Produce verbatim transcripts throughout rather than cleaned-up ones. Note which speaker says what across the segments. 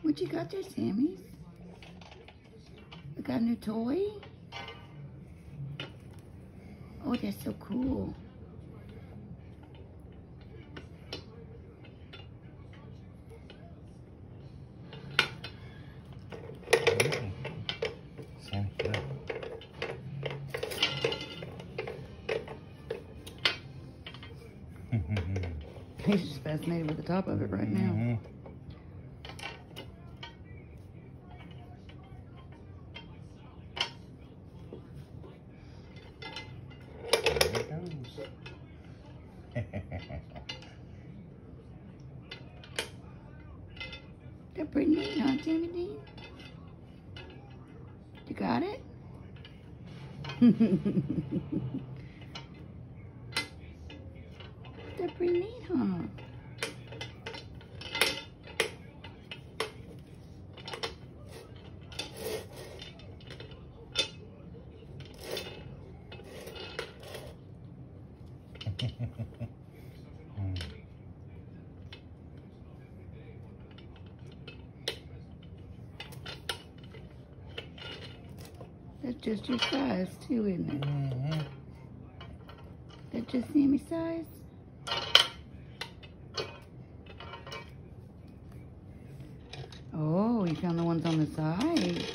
Speaker 1: What you got there, Sammy? You got a new toy? Oh, that's so cool.
Speaker 2: Sammy, look.
Speaker 1: He's just fascinated with the top of it right now.
Speaker 2: Mm-hmm. There it goes.
Speaker 1: They're pretty neat, huh, Sammy Dean? You got it? They're pretty neat, huh?
Speaker 2: Mm.
Speaker 1: That's just your size, too, isn't it?
Speaker 2: Mm-hmm.
Speaker 1: That's just Sammy's size? Oh, you found the ones on the side.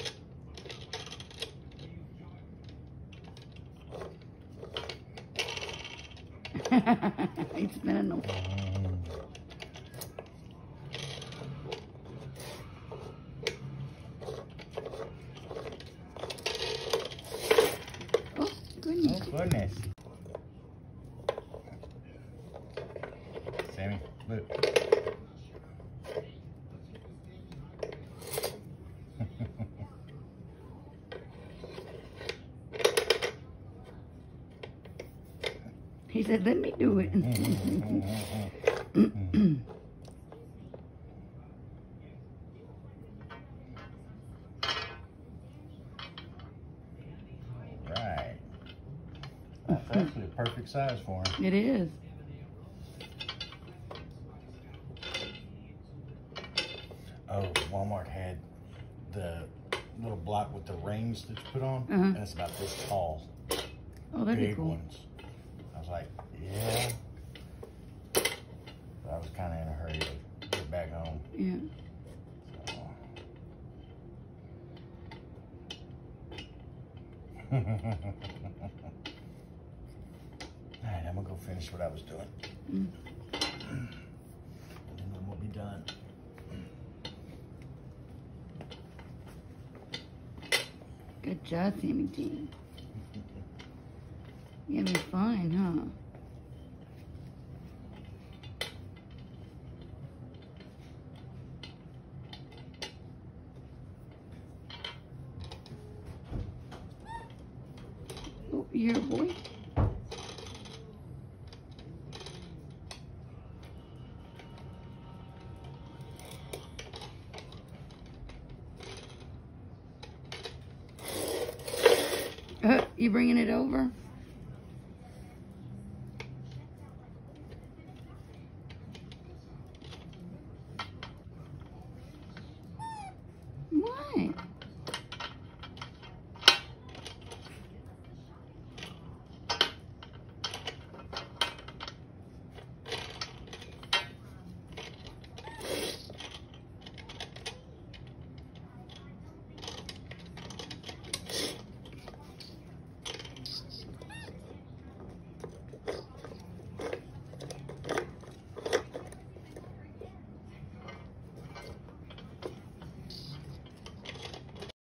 Speaker 1: He's spinning them.
Speaker 2: Mm.
Speaker 1: Oh, goodness.
Speaker 2: Oh, goodness. Sammy, look.
Speaker 1: He said, let me do it.
Speaker 2: Right. That's actually a perfect size for him.
Speaker 1: It is.
Speaker 2: Oh, Walmart had the little block with the rings that you put on,
Speaker 1: Uh-huh.
Speaker 2: and it's about this tall.
Speaker 1: Oh, that'd
Speaker 2: Big
Speaker 1: be cool.
Speaker 2: ones. I was like, yeah. But I was kind of in a hurry to get back home.
Speaker 1: Yeah.
Speaker 2: So. All right, I'm gonna go finish what I was doing.
Speaker 1: Mm.
Speaker 2: And then we'll be done.
Speaker 1: Good job, Sammy Dean. You're having fun, huh? Oh, you're a boy? Uh, you bringing it over?